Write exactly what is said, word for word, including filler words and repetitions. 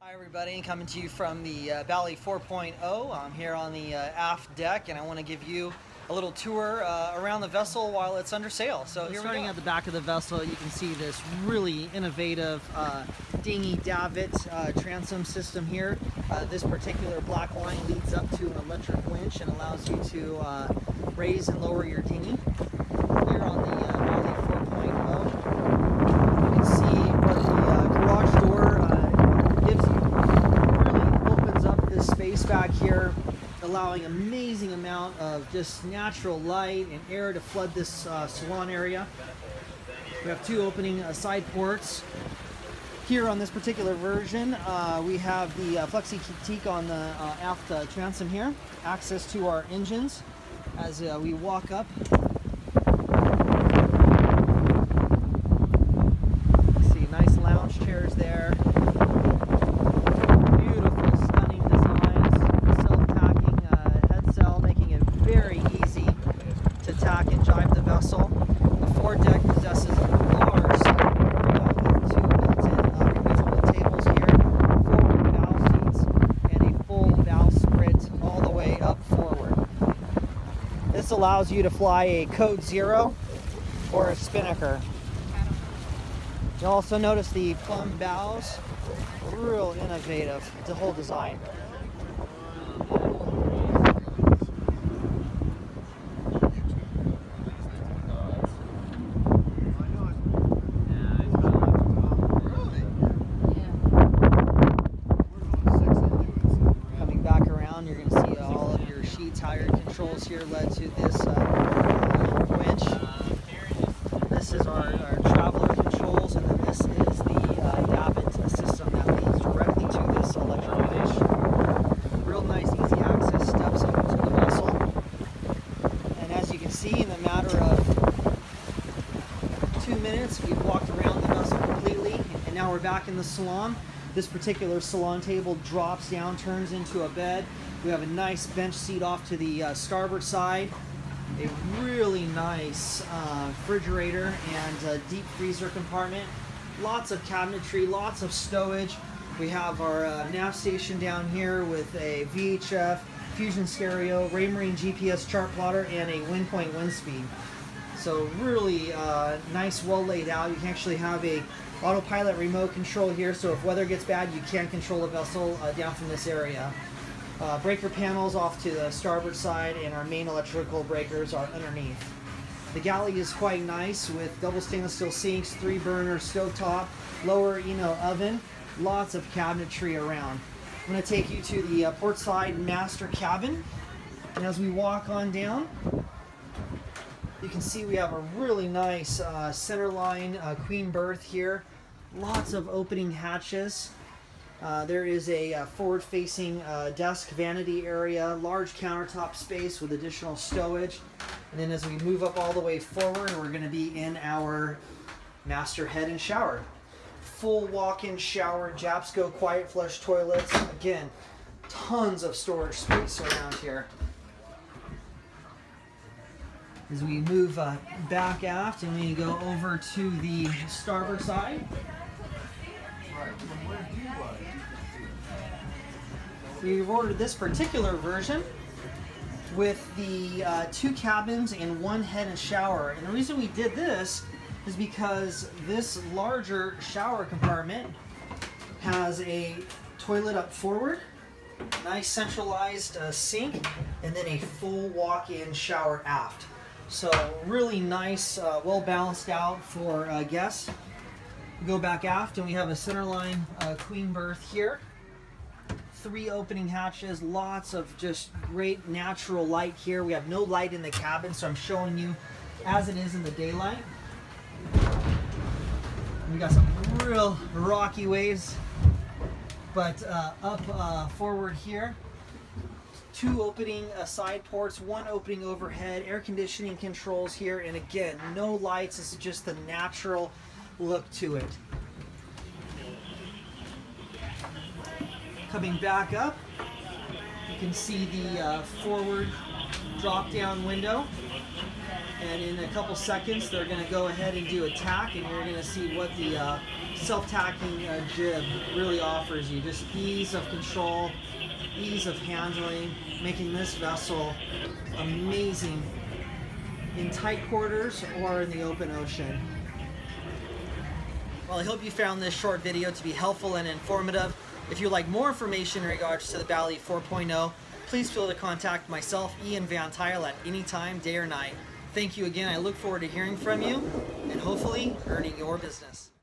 Hi everybody, coming to you from the uh, Bali four point oh. I'm here on the uh, aft deck and I want to give you a little tour uh, around the vessel while it's under sail. So, so here starting we go. At the back of the vessel, you can see this really innovative uh, dinghy davit uh, transom system here. Uh, this particular black line leads up to an electric winch and allows you to uh, raise and lower your dinghy. Here on the uh, Bali four point oh, you can see what the uh, garage door uh, gives you. Really opens up this space back here, allowing amazing amount of just natural light and air to flood this uh, salon area. We have two opening uh, side ports. Here on this particular version, uh, we have the uh, flexi critique on the uh, aft uh, transom here. Access to our engines as uh, we walk up. See nice lounge chairs there. Very easy to tack and jibe the vessel. The foredeck possesses a large with two built-in uh, reusable tables here, forward bow seats, and a full bow sprit all the way up forward. This allows you to fly a code zero or a spinnaker. You'll also notice the plumb bows, real innovative, the whole design. You're going to see all of your sheet tire controls here led to this uh, winch. This is our, our traveler controls, and then this is the uh, davit system that leads directly to this electric winch. Real nice, easy access steps up to the vessel. And as you can see, in the matter of two minutes, we've walked around the vessel completely, and now we're back in the salon. This particular salon table drops down, turns into a bed. We have a nice bench seat off to the uh, starboard side, a really nice uh, refrigerator and uh, deep freezer compartment, lots of cabinetry, lots of stowage. We have our uh, nav station down here with a V H F, Fusion stereo, Raymarine G P S chart plotter, and a wind point wind speed. So really uh, nice, well laid out. You can actually have a autopilot remote control here, so if weather gets bad, you can control the vessel uh, down from this area. Uh, breaker panels off to the starboard side, and our main electrical breakers are underneath. The galley is quite nice with double stainless steel sinks, three burner stovetop, lower Eno oven, lots of cabinetry around. I'm going to take you to the uh, port side master cabin, and as we walk on down, you can see we have a really nice uh, centerline uh, queen berth here. Lots of opening hatches. Uh, there is a uh, forward-facing uh, desk vanity area, large countertop space with additional stowage. And then as we move up all the way forward, we're going to be in our master head and shower. Full walk-in shower, Japsco quiet flush toilets. Again, tons of storage space around here. As we move uh, back aft and we go over to the starboard side. We've ordered this particular version with the uh, two cabins and one head and shower. And the reason we did this is because this larger shower compartment has a toilet up forward, nice centralized uh, sink, and then a full walk-in shower aft. So really nice, uh, well balanced out for uh, guests. We go back aft and we have a centerline uh, queen berth here. Three opening hatches, lots of just great natural light here. We have no light in the cabin, so I'm showing you as it is in the daylight. We got some real rocky waves, but uh, up uh, forward here. Two opening uh, side ports, one opening overhead, air conditioning controls here, and again, no lights. This is just the natural look to it. Coming back up, you can see the uh, forward drop-down window. and in a couple seconds they're going to go ahead and do a tack, and you're going to see what the uh, self-tacking uh, jib really offers you. Just ease of control, ease of handling, making this vessel amazing in tight quarters or in the open ocean. Well, I hope you found this short video to be helpful and informative. If you'd like more information in regards to the Bali four point oh, please feel to contact myself, Ian Van Tuyl, at any time, day or night. Thank you again. I look forward to hearing from you and hopefully earning your business.